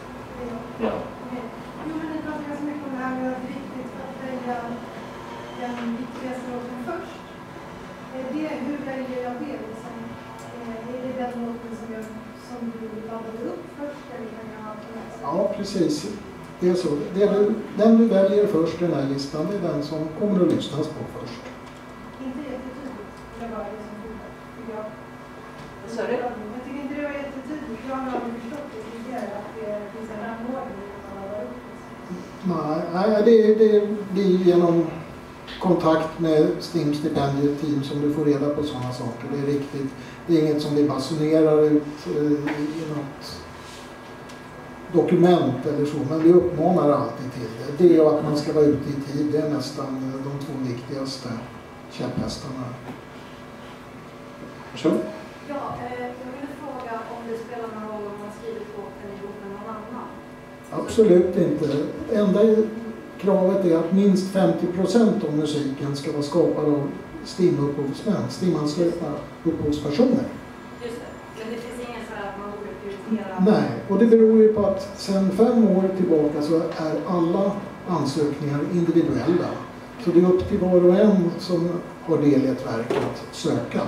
Ja.
Jo, men ni pratar så mycket om det här med att det är viktigt att välja den viktigaste låten först. Hur väljer jag det? Liksom? Är det den låten som du laddade upp först eller kan jag ha på nästa?
Ja, precis. Det är så. Den du väljer först i den här listan, det är den som kommer att lyssnas på först.
Inte jättetydligt. Det var det som tycker jag.
Sorry?
Jag tycker inte det var jättetydligt. Jag har aldrig förstått det tidigare att det finns en rangordning som man laddar upp.
Nej, det blir genom kontakt med STIM-stipendieteam som du får reda på sådana saker. Det är riktigt. Det är inget som vi basunerar ut i något dokument eller så, men vi uppmanar alltid till det. Det är att man ska vara ute i tid. Det är nästan de 2 viktigaste käpphästarna.
Varsågod.
Ja, jag ville fråga om det spelar någon roll om man skrivit låten ihop med någon annan?
Absolut inte. Enda kravet är att minst 50% av musiken ska vara skapad av STIM-upphovsmän, STIM-anslutna upphovspersoner.
Just det, men det finns ingen så här att man borde prioritera?
Nej, och det beror ju på att sedan 5 år tillbaka så är alla ansökningar individuella. Så det är upp till var och en som har del i ett verk att söka.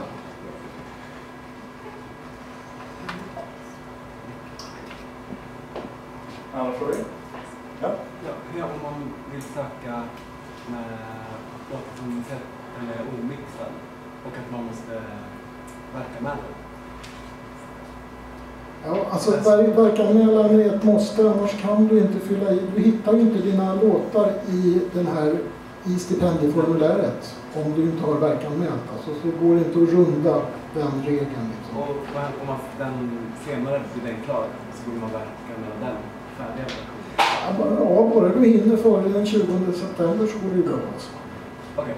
Andra frågor? Ja.
Ja, om man vill söka med låtar som sett eller omixad och att man måste verka med den.
Ja, alltså verkanmälan är ett måste, annars kan du inte fylla i. Du hittar ju inte dina låtar i den här i stipendieformuläret om du inte har verkanmält. Alltså, så det går inte att runda den regeln. Liksom.
Och om man den senare blir den klar så borde man verka med den färdiga versionen.
Ja, bara du hinner före den 20 september så går det ju bra. Alltså.
Okej.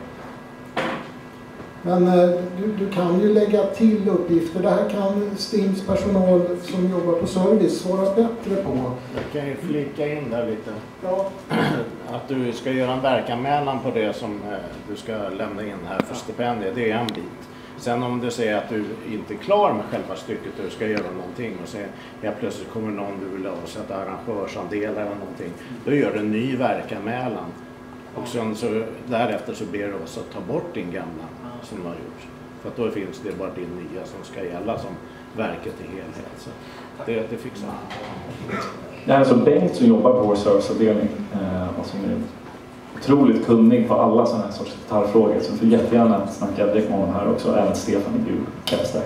Men du kan ju lägga till uppgifter. Det här kan STIMs personal som jobbar på service svara bättre på.
Jag kan ju flika in där lite.
Ja.
Att du ska göra en verkanmälan på det som du ska lämna in här för stipendiet, det är en bit. Sen om du säger att du inte är klar med själva stycket och du ska göra någonting och sen plötsligt kommer någon du vill avsätta arrangörsandelar eller någonting, då gör du en ny verkanmälan. Och sen så, därefter så ber du oss att ta bort din gamla som du har gjort. För att då finns det bara din nya som ska gälla som verket i helhet. Så det fixar man.
Det är alltså Bengt som jobbar på vår serviceavdelning och som är otroligt kunnig på alla sådana här sorts gitarrfrågor. Så får jättegärna snacka direkt med honom här också. Även Stefan i Kapstad.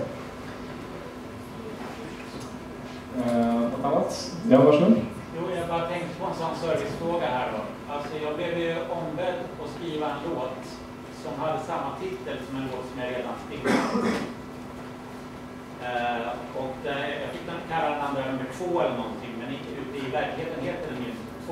Något annat? Ja, varsågod.
Jo, jag bara tänkte på en sån servicefråga här då. Alltså jag blev ju ombedd att skriva en låt som hade samma titel som en låt som jag redan skrivit. Och jag fick den kalla den andra nummer 2 eller någonting, men ute i verkligheten heter den ju 2.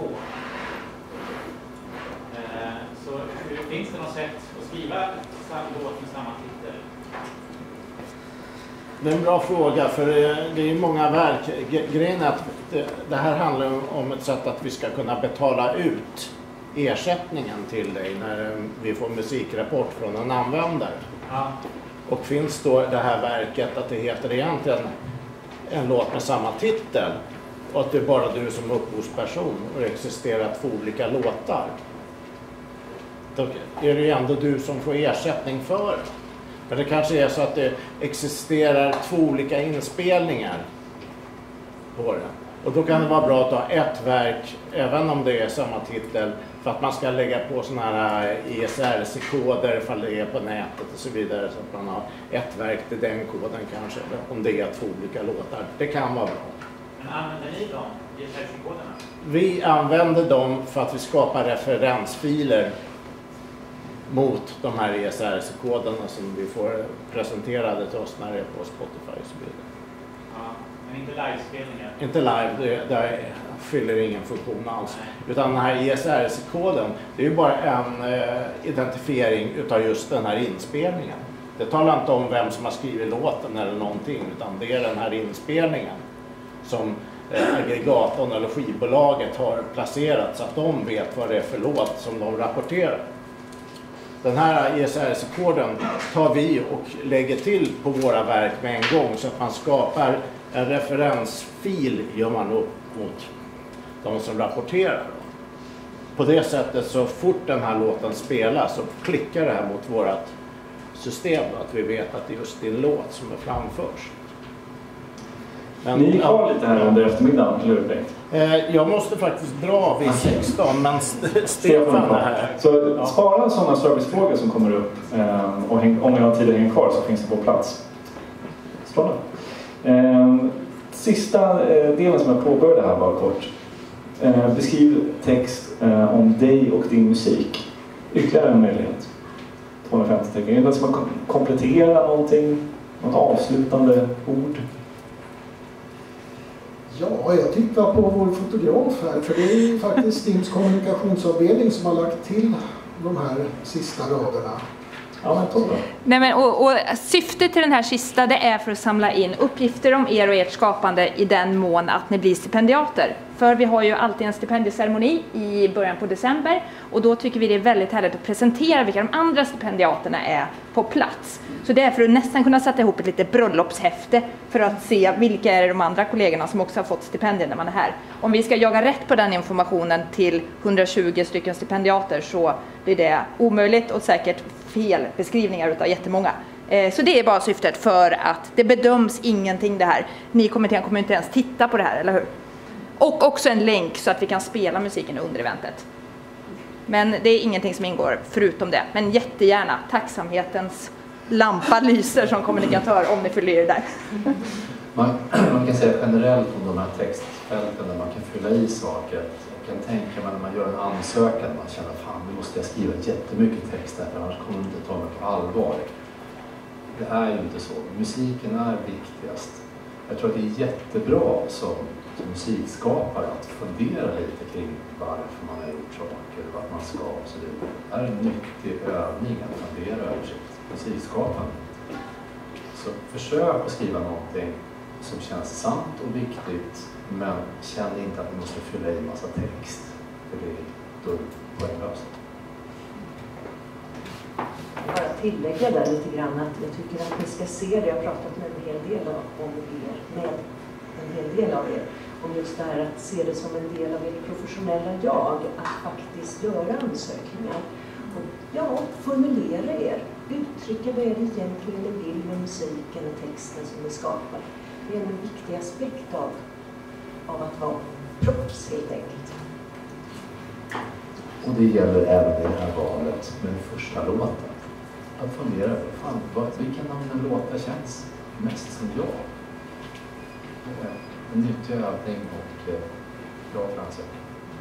Så finns det något sätt att skriva samma låt med samma titel?
Det är en bra fråga, för det är många verk. Grejen är att det här handlar om ett sätt att vi ska kunna betala ut ersättningen till dig när vi får musikrapport från en användare.
Ja.
Och finns då det här verket att det heter egentligen en låt med samma titel och att det är bara du som upphovsperson och det existerar 2 olika låtar. Då är det ju ändå du som får ersättning för det. Men det kanske är så att det existerar 2 olika inspelningar på det. Och då kan det vara bra att ha ett verk, även om det är samma titel, för att man ska lägga på sådana här ISRC-koder ifall det är på nätet och så vidare. Så att man har ett verk till den koden kanske, om det är 2 olika låtar. Det kan vara bra.
Men använder ni dem, ISRC-koderna?
Vi använder dem för att vi skapar referensfiler mot de här ISRC-koderna som vi får presenterade till oss när det är på Spotify och så vidare.
Ja, men inte livespelningar?
Inte live, det fyller ingen funktion alls. Utan den här ISRC-koden, det är ju bara en identifiering utav just den här inspelningen. Det talar inte om vem som har skrivit låten eller någonting, utan det är den här inspelningen som aggregatorn eller skivbolaget har placerat så att de vet vad det är för låt som de rapporterar. Den här ISRC-koden tar vi och lägger till på våra verk med en gång så att man skapar en referensfil, gör man upp mot de som rapporterar. På det sättet, så fort den här låten spelas så klickar det här mot vårt system då, att vi vet att det är just din låt som är framförs. Men,
ni är kvar lite här under eftermiddagen, eller hur?
Jag måste faktiskt dra vid 16, men Stefan är här.
Så spara sådana servicefrågor som kommer upp, och om ni har tid att hänga kvar så finns det på plats. Strålande. Sista delen som jag påbörjade här bara kort. Beskriv text om dig och din musik. Ytterligare en möjlighet. 250 tecken. Är det som att komplettera någonting? Något avslutande ord?
Ja, jag tittar på vår fotograf här, för det är ju faktiskt Stims kommunikationsavdelning som har lagt till de här sista raderna.
Ja, men toppen.
Nej, men, och syftet till den här sista, det är för att samla in uppgifter om er och ert skapande i den mån att ni blir stipendiater. För vi har ju alltid en stipendieceremoni i början på december, och då tycker vi det är väldigt härligt att presentera vilka de andra stipendiaterna är på plats. Så det är för att nästan kunna sätta ihop ett litet bröllopshäfte för att se vilka är de andra kollegorna som också har fått stipendier när man är här. Om vi ska jaga rätt på den informationen till 120 stycken stipendiater så blir det omöjligt och säkert fel beskrivningar utav jättemånga. Så det är bara syftet, för att det bedöms ingenting det här. Ni kommittén kommer inte ens titta på det här, eller hur? Och också en länk så att vi kan spela musiken under eventet. Men det är ingenting som ingår förutom det. Men jättegärna, tacksamhetens lampa lyser som kommunikatör om ni fyller i det där.
Man kan säga generellt om de här textfälten där man kan fylla i saker. Jag kan tänka mig när man gör en ansökan, man känner fan nu måste jag skriva jättemycket text där, för annars kommer de inte ta mig på allvar. Det är ju inte så. Musiken är viktigast. Jag tror att det är jättebra som musikskapare att fundera lite kring varför man har gjort saker, vart man ska och så vidare. Det är en nyttig övning att fundera över sitt musikskapande. Så försök att skriva någonting som känns sant och viktigt, men känn inte att ni måste fylla i massa text, för det är då poänglöst.
Bara tillägga där lite grann att jag tycker att ni ska se det. Jag har pratat med en hel del av er om just det här att se det som en del av ert professionella jag, att faktiskt göra ansökningar. Och ja, formulera er, uttrycka vad det egentligen ni vill med musiken och texten som ni skapar. Det är en viktig aspekt av att vara proffs helt enkelt.
Och det gäller även i det här valet med den första låten. Att fundera på vilken av mina låtar känns mest som jag. En nyttig övning och bra ansökan.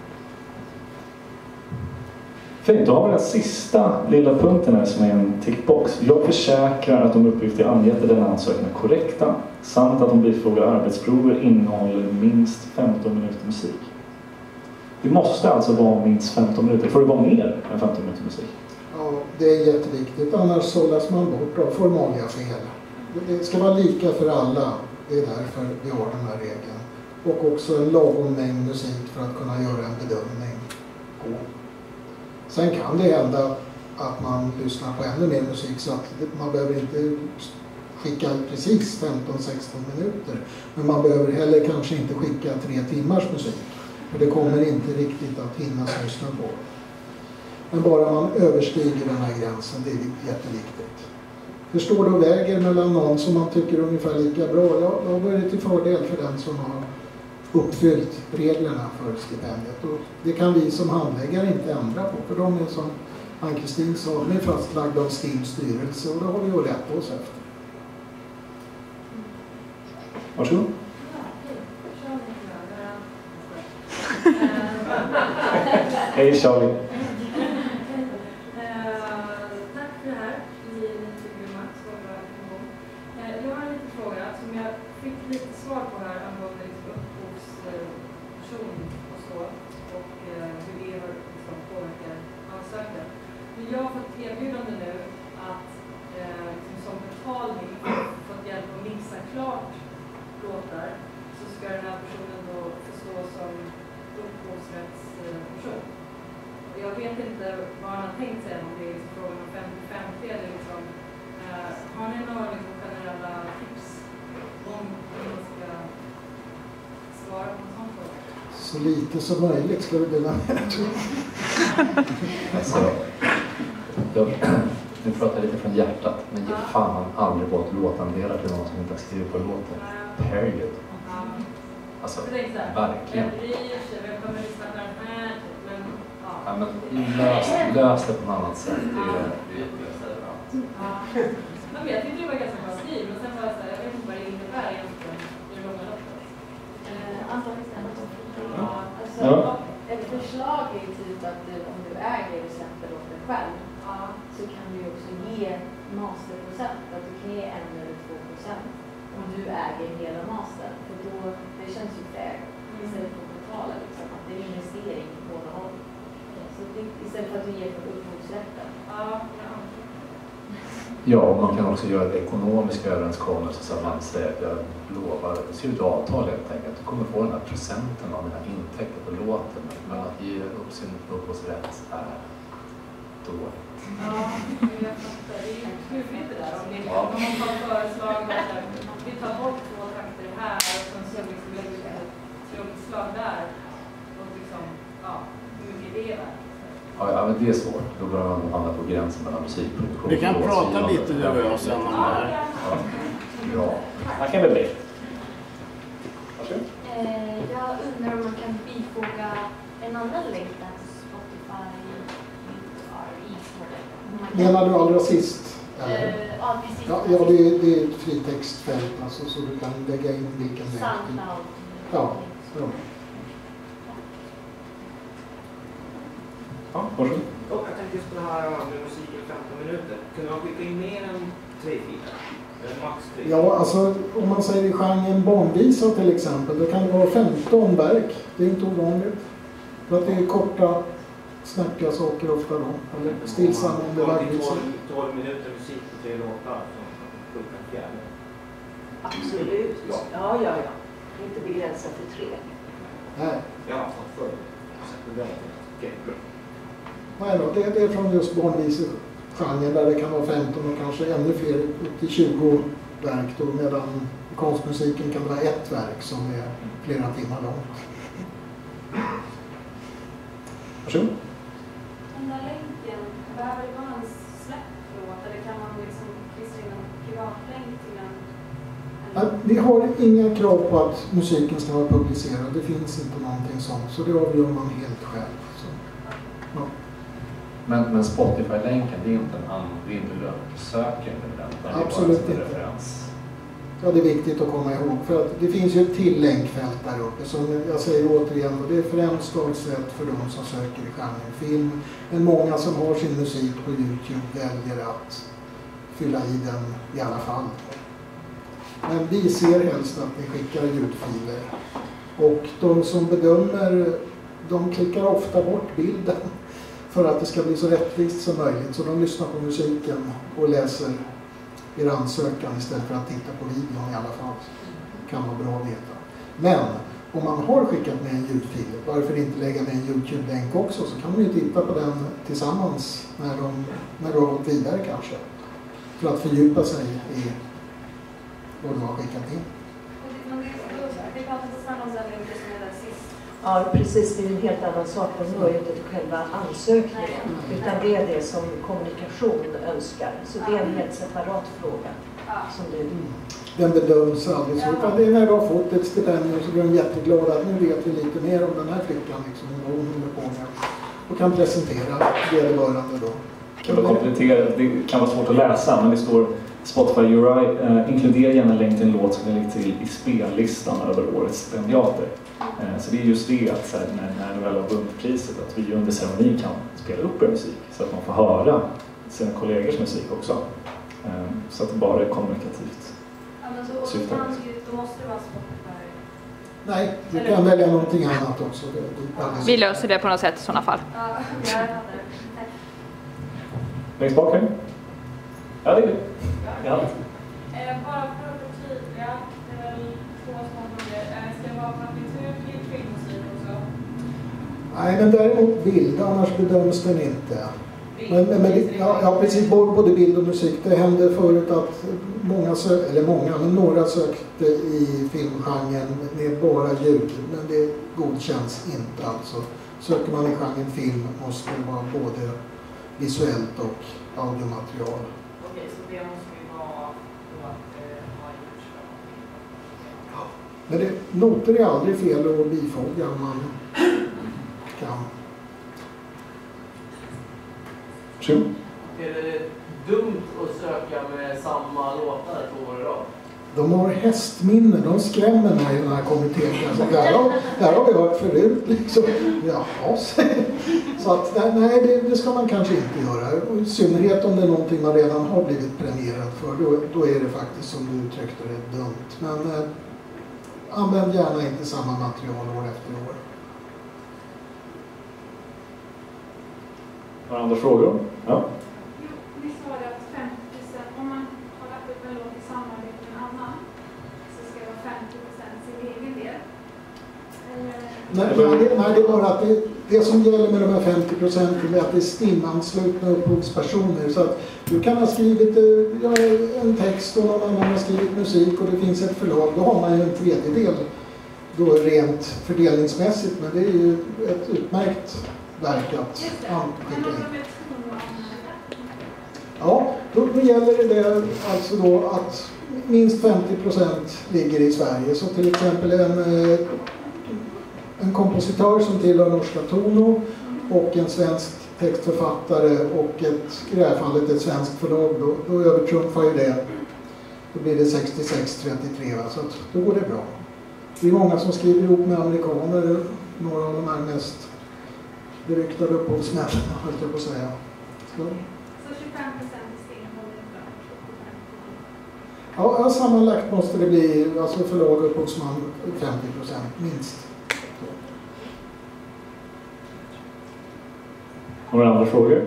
Fint, då har vi den sista lilla punkten här som är en tickbox. Jag försäkrar att de uppgifter jag angett i denna ansökan är korrekta, samt att de bifogade arbetsprover innehåller minst 15 minuter musik. Det måste alltså vara minst 15 minuter. Får det vara mer än 15 minuter musik?
Ja, det är jätteviktigt. Annars sållas man bort av formalia fel. Det ska vara lika för alla. Det är därför vi har den här regeln. Och också en lagom mängd musik för att kunna göra en bedömning på. Sen kan det hända att man lyssnar på ännu mer musik så att man behöver inte skicka precis 15-16 minuter. Men man behöver heller kanske inte skicka 3 timmars musik. För det kommer inte riktigt att hinna lyssna på. Men bara man överstiger den här gränsen, det är jätteviktigt. Förstår du väger mellan någon som man tycker ungefär lika bra, då är det till fördel för den som har uppfyllt reglerna för stipendiet. Och det kan vi som handläggare inte ändra på, för de är som Ann-Kristin sa, de är fastlagda av Stims styrelse och då har vi att rätta oss efter.
Varsågod. Hej Charlie.
Tack för det här. Jag har en liten fråga som jag fick lite svar på här angående upphovsperson och så, och hur det har påverkat ansökan. Jag har fått erbjudande nu att som betalning fått hjälp att mixa klart låtar, så ska den här personen då förstå som upphovsrättsperson. Jag vet inte vad han har tänkt sig, om det är frågan om 50-50 eller liksom. Har ni några generella tips om hur man ska svara på en sån fråga?
Så lite som möjligt ska det bli med.
Alltså, nu pratar jag lite från hjärtat, men ge fan aldrig bort låtandelar till någon som inte har skrivit på låten. Period. Alltså, verkligen. Ja, men lös det på något annat sätt. Det är
jag tyckte det var ganska bra skriv, men sen var jag såhär, jag vet inte vad det innebär egentligen i det långa loppet.
Ett förslag är typ att om du äger och släpper låten själv så kan du också ge masterprocent, att du kan ge 1 eller 2% om du äger hela mastern. För då, det känns ju fair istället för att betala liksom, att det är en investering på båda håll. Så det, istället för att du ger för upphovsrätten.
Ja, och man kan också göra ekonomiska överenskommelser så att man säger att jag lovar, skriv ett avtal helt enkelt. Du kommer få den här procenten av mina intäkter på låten, men att ge upp sin upphovsrätt är dåligt.
Ja, jag fattar. Det är ju klurigt det där. Om man har föreslagit att vi tar bort 2 takter här och sen så liksom lägger vi ett trumslag där. Och liksom, hur mycket det är värt.
Ja, men det är svårt. Då börjar man hamna på gränsen mellan musikproduktion.
Vi kan prata lite du och jag sen om det här.
Ja.
Här kan det bli.
Jag undrar om man kan bifoga en annan länk där Spotify
Menar du allra sist?
Ja, precis.
Ja, det är ett fritextfält alltså, så du kan lägga in vilken länk. Ja, bra.
Ja, varsågod.
Jag tänkte just på det här med musik i 15 minuter. Kunde man skicka in mer än 3 filer? Max 3?
Ja, alltså om man säger i genren barnvisa till exempel, då kan det vara 15 verk. Det är inte ovanligt. För att det är korta, snacka saker ofta då. Eller stillsammande verkvisor.
12 minuter musik på 3 låtar som funkar fjärde.
Absolut. Ja. Inte begränsat till 3.
Nej.
Ja, för okej, bra.
Nej då, det är från just barnvisegenren där det kan vara 15 och kanske ännu fler, upp till 20 verk då, medan i konstmusiken kan det vara ett verk som är flera timmar långt. Varsågod.
Den där länken, behöver det vara en släpplåt eller kan man liksom klistra in en privatlänk till en?
Vi har inga krav på att musiken ska vara publicerad, det finns inte någonting sånt, så det avgör man helt själv. Så, ja.
Men Spotify-länken, det är inte lönt att söka med den.
Absolut inte.
Referens.
Ja, det är viktigt att komma ihåg, för att det finns ju ett till länkfält där uppe som jag säger återigen, och det är främst avsett för de som söker i genren film. Men många som har sin musik på YouTube väljer att fylla i den i alla fall. Men vi ser helst att ni skickar ljudfiler. Och de som bedömer, de klickar ofta bort bilden för att det ska bli så rättvist som möjligt. Så de lyssnar på musiken och läser er ansökan istället för att titta på videon i alla fall. Kan vara bra att veta. Men om man har skickat med en ljudfil, varför inte lägga med en YouTube-länk också, så kan man ju titta på den tillsammans när du har gått vidare kanske. För att fördjupa sig i vad du har skickat in.
Vi pratar tillsammans om den länken som är där sist.
Ja, precis. Det är en helt annan sak. De hör ju inte till själva ansökningen. Utan det är det som kommunikation önskar. Så det är en helt separat fråga. Som du...
Den bedöms aldrig så. Utan det är när du har fått ett stipendium så blir de jätteglada att nu vet vi lite mer om den här flickan. Liksom, vad hon håller på med. Och kan presentera vederbörande då.
Kan du komplettera? Det kan vara svårt att läsa, men det står Spotify URI inkluderar gärna en länk till en låt som lägger till i spellistan över årets stipendiater. Så det är just det att så här, när du väl har vunnit priset, att vi under ceremonin kan spela upp er musik så att man får höra sina kollegors musik också. Så att det bara är kommunikativt.
Ja, men så, då måste det vara Spotify.
Nej, du kan välja någonting annat också.
Vi löser det på något sätt i sådana fall.
Ja, jag fattar. Tack.
Längst bak här? Ja, det är det. Ja.
Bara för att förtydliga, det är väl 2 små frågor. Ska det vara partitur till filmmusik också?
Nej, men däremot bild, annars bedöms den inte. Ja, precis. Både bild och musik. Det hände förut att några sökte i filmgenren med bara ljud. Men det godkänns inte alltså. Söker man i genren film måste det vara både visuellt och audiomaterial.
Okej, så det måste ju vara att ha ljudslag.
Ja. Men noter är aldrig fel att bifoga om man kan.
Är det dumt att söka med samma låtar 2 år i rad?
De har hästminnen, de skrämmer mig i den här kommittén. Alltså, där har vi hört förut. Liksom. Jaha. Så att, nej, det ska man kanske inte göra. Och i synnerhet om det är någonting man redan har blivit premierad för. Då är det faktiskt, som du uttryckte det, dumt. Men använd gärna inte samma material år efter år.
Några andra frågor? Ja.
Vi sa det att 50%, om man har lagt upp en låt i samarbete med en annan, så ska det vara 50% sin egen del.
Nej, det är bara att det som gäller med de här 50% är att det är STIM-anslutna upphovspersoner. Så att du kan ha skrivit en text och någon annan har skrivit musik och det finns ett förlag. Då har man ju en tredjedel då rent fördelningsmässigt. Men det är ju ett utmärkt verk att skicka in. Ja, då gäller det alltså då att minst 50% ligger i Sverige. Så till exempel en kompositör som tillhör norska Tono och en svensk textförfattare och i det här fallet ett svenskt förlag, då övertrumfar ju det. Då blir det 66-33, så att då går det bra. Det är många som skriver ihop med amerikaner, några av de här mest beryktade upphovsmännen, höll jag på att säga. Så
25% i STIM håller det
bra.
bra.
Ja, sammanlagt måste det bli, alltså förlag och upphovsman 50% minst.
Några andra frågor?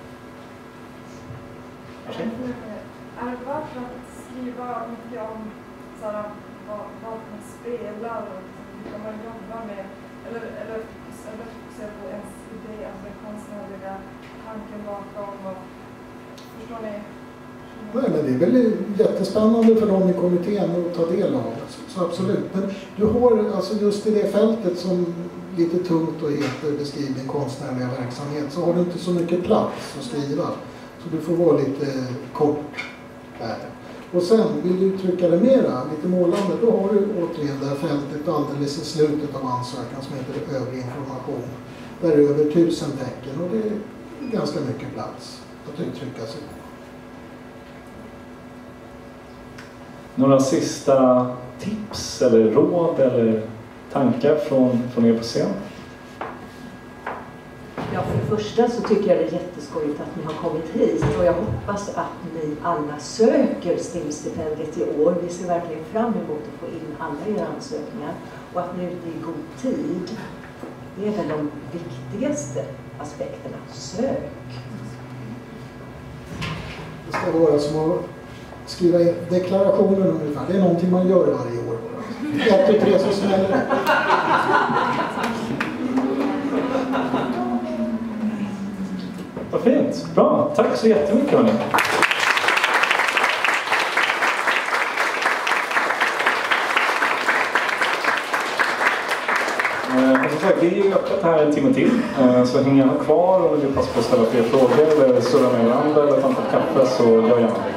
Är det värt att skriva mycket om vad man spelar och hur man jobbar med, eller fokusera på ens idé, alltså den konstnärliga tanken bakom, och förstår ni?
Nej, men det är väl jättespännande för dem i kommittén att ta del av. Så absolut. Men du har alltså just i det fältet som lite tungt och heter beskriven konstnärliga verksamhet, så har du inte så mycket plats att skriva. Så du får vara lite kort där. Och sen vill du uttrycka det mera, lite målande, då har du återigen det här fältet alldeles i slutet av ansökan som heter övrig information. Där är över 1000 tecken och det är ganska mycket plats att uttrycka sig på.
Några sista tips eller råd eller tankar från er på scen?
Ja, för det första så tycker jag det är jätteskojigt att ni har kommit hit och jag hoppas att ni alla söker STIM-stipendiet i år. Vi ser verkligen fram emot att få in alla era ansökningar och att ni är ute i god tid. Det är väl de viktigaste aspekterna. Sök!
Det ska vara som att skriva in deklarationen ungefär. Det är någonting man gör varje år. 1, 2, 3 så smäller det.
Vad fint. Bra. Tack så jättemycket hörni. Det är ju öppet här en timme till, så häng gärna kvar och vill passa på att ställa fler frågor eller surra med varandra eller ta en kopp kaffe, så gör gärna det.